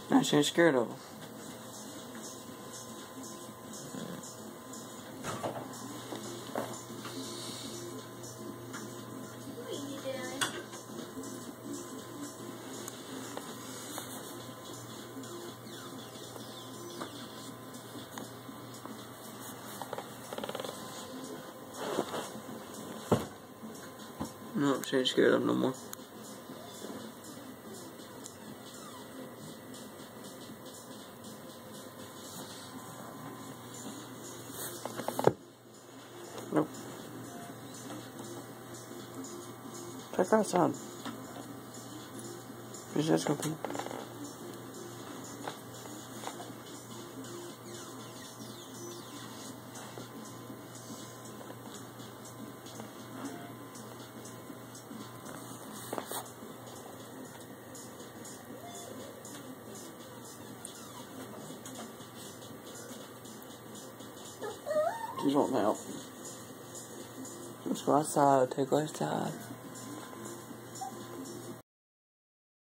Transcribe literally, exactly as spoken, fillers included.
Now she ain't scared of him. No, she ain't scared of him no more. Nope. Check that outside. She's just gonna be. She's wanting help. Let's go outside, take her outside.